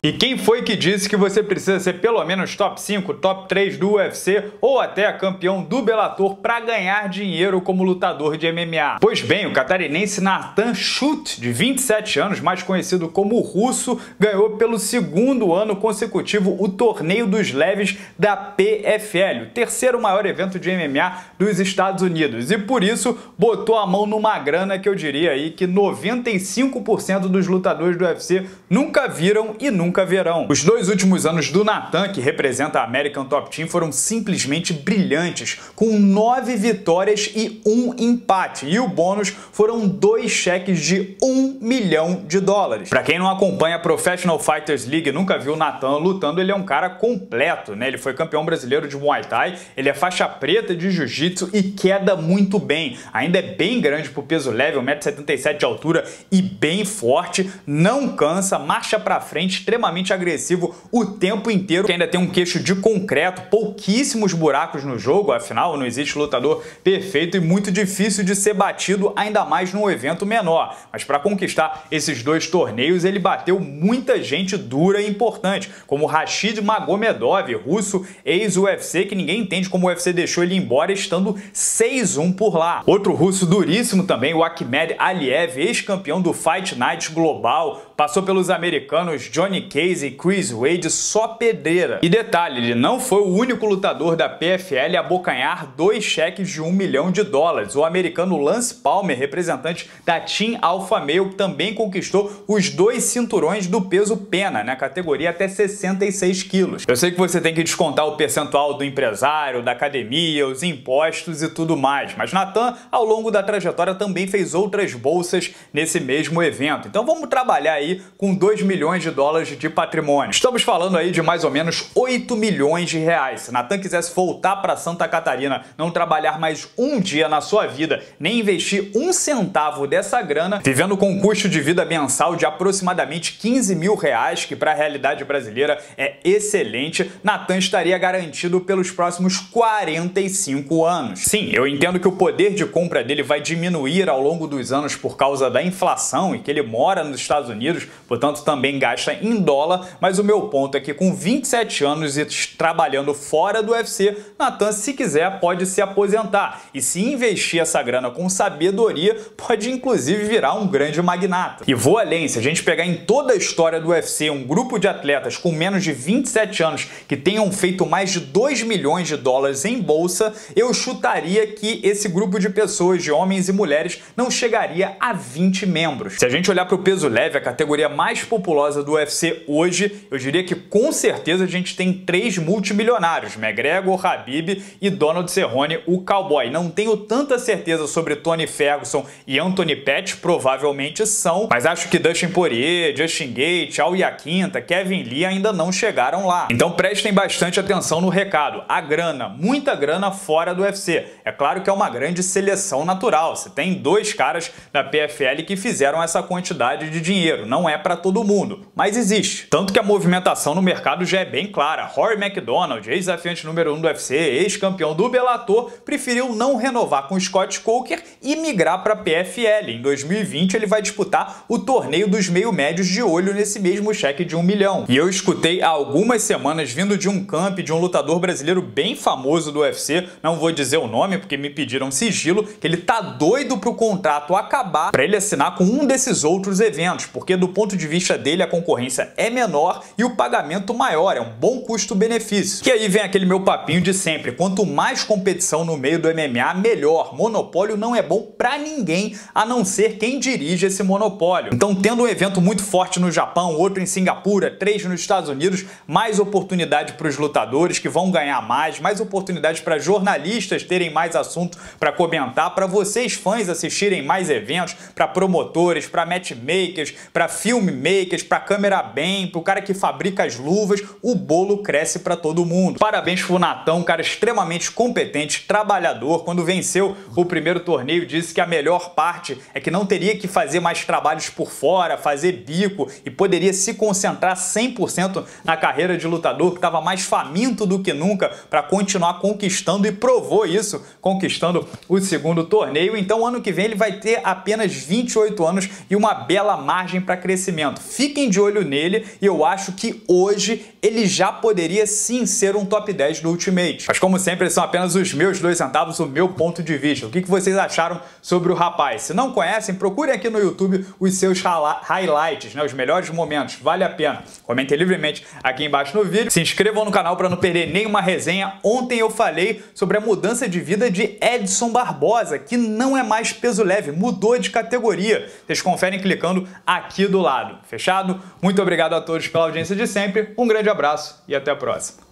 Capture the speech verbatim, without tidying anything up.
E quem foi que disse que você precisa ser pelo menos top cinco, top três do U F C ou até campeão do Bellator para ganhar dinheiro como lutador de M M A? Pois bem, o catarinense Nathan Schutt, de vinte e sete anos, mais conhecido como Russo, ganhou pelo segundo ano consecutivo o Torneio dos Leves da P F L, o terceiro maior evento de M M A dos Estados Unidos, e por isso botou a mão numa grana que eu diria aí que noventa e cinco por cento dos lutadores do U F C nunca viram e nunca verão. Os dois últimos anos do Nathan, que representa a American Top Team, foram simplesmente brilhantes, com nove vitórias e um empate, e o bônus foram dois cheques de um milhão de dólares. Para quem não acompanha a Professional Fighters League e nunca viu o Nathan lutando, ele é um cara completo, né? Ele foi campeão brasileiro de Muay Thai, ele é faixa preta de Jiu-Jitsu e queda muito bem. Ainda é bem grande pro peso leve, um metro e setenta e sete de altura e bem forte, não cansa, marcha pra frente, extremamente agressivo o tempo inteiro, que ainda tem um queixo de concreto, pouquíssimos buracos no jogo, afinal não existe lutador perfeito e muito difícil de ser batido, ainda mais num evento menor. Mas para conquistar esses dois torneios, ele bateu muita gente dura e importante, como Rashid Magomedov, russo, ex-U F C, que ninguém entende como o U F C deixou ele embora estando seis a um por lá. Outro russo duríssimo também, o Akhmed Aliev, ex-campeão do Fight Night Global, passou pelos americanos Johnny Case e Chris Wade, só pedreira. E detalhe, ele não foi o único lutador da P F L a abocanhar dois cheques de um milhão de dólares. O americano Lance Palmer, representante da Team Alpha Male, também conquistou os dois cinturões do peso pena, na categoria até sessenta e seis quilos. Eu sei que você tem que descontar o percentual do empresário, da academia, os impostos e tudo mais, mas Nathan, ao longo da trajetória, também fez outras bolsas nesse mesmo evento. Então vamos trabalhar aí com dois milhões de dólares de patrimônio. Estamos falando aí de mais ou menos oito milhões de reais. Se Nathan quisesse voltar para Santa Catarina, não trabalhar mais um dia na sua vida, nem investir um centavo dessa grana, vivendo com um custo de vida mensal de aproximadamente quinze mil reais, que para a realidade brasileira é excelente, Nathan estaria garantido pelos próximos quarenta e cinco anos. Sim, eu entendo que o poder de compra dele vai diminuir ao longo dos anos por causa da inflação e que ele mora nos Estados Unidos, portanto também gasta em dólar, mas o meu ponto é que com vinte e sete anos e trabalhando fora do U F C, Nathan, se quiser, pode se aposentar e se investir essa grana com sabedoria, pode inclusive virar um grande magnata. E vou além, se a gente pegar em toda a história do U F C um grupo de atletas com menos de vinte e sete anos que tenham feito mais de dois milhões de dólares em bolsa, eu chutaria que esse grupo de pessoas, de homens e mulheres, não chegaria a vinte membros. Se a gente olhar para o peso leve, a categoria mais populosa do U F C hoje, eu diria que com certeza a gente tem três multimilionários, McGregor, Khabib e Donald Cerrone, o cowboy. Não tenho tanta certeza sobre Tony Ferguson e Anthony Pettis, provavelmente são, mas acho que Dustin Poirier, Justin Gaethje, Al Iaquinta, Kevin Lee ainda não chegaram lá. Então prestem bastante atenção no recado. A grana, muita grana fora do U F C. É claro que é uma grande seleção natural. Você tem dois caras da P F L que fizeram essa quantidade de dinheiro. Não é para todo mundo, mas existe. Tanto que a movimentação no mercado já é bem clara. Rory McDonald, ex-desafiante número um do U F C, ex-campeão do Bellator, preferiu não renovar com Scott Coker e migrar para a P F L. Em dois mil e vinte ele vai disputar o torneio dos meio-médios, de olho nesse mesmo cheque de um milhão. E eu escutei há algumas semanas, vindo de um camp de um lutador brasileiro bem famoso do U F C, não vou dizer o nome porque me pediram sigilo, que ele tá doido pro contrato acabar para ele assinar com um desses outros eventos, porque do ponto de vista dele a concorrência é menor e o pagamento maior, é um bom custo-benefício. Que aí vem aquele meu papinho de sempre, quanto mais competição no meio do M M A, melhor. Monopólio não é bom pra ninguém, a não ser quem dirige esse monopólio. Então, tendo um evento muito forte no Japão, outro em Singapura, três nos Estados Unidos, mais oportunidade para os lutadores que vão ganhar mais, mais oportunidade para jornalistas terem mais assunto para comentar, para vocês fãs assistirem mais eventos, para promotores, para matchmakers, para filmmakers, para câmera bem, para o cara que fabrica as luvas, o bolo cresce para todo mundo. Parabéns pro Nathan, um cara extremamente competente, trabalhador. Quando venceu o primeiro torneio, disse que a melhor parte é que não teria que fazer mais trabalhos por fora, fazer bico e poderia se concentrar cem por cento na carreira de lutador, que estava mais faminto do que nunca para continuar conquistando, e provou isso conquistando o segundo torneio. Então ano que vem ele vai ter apenas vinte e oito anos e uma bela margem para para crescimento. Fiquem de olho nele e eu acho que hoje ele já poderia sim ser um top dez do Ultimate. Mas como sempre, são apenas os meus dois centavos, o meu ponto de vista. O que vocês acharam sobre o rapaz? Se não conhecem, procurem aqui no YouTube os seus highlights, né? Os melhores momentos. Vale a pena. Comentem livremente aqui embaixo no vídeo. Se inscrevam no canal para não perder nenhuma resenha. Ontem eu falei sobre a mudança de vida de Edson Barbosa, que não é mais peso leve, mudou de categoria. Vocês conferem clicando aqui do lado. Fechado? Muito obrigado a todos pela audiência de sempre. Um grande abraço e até a próxima.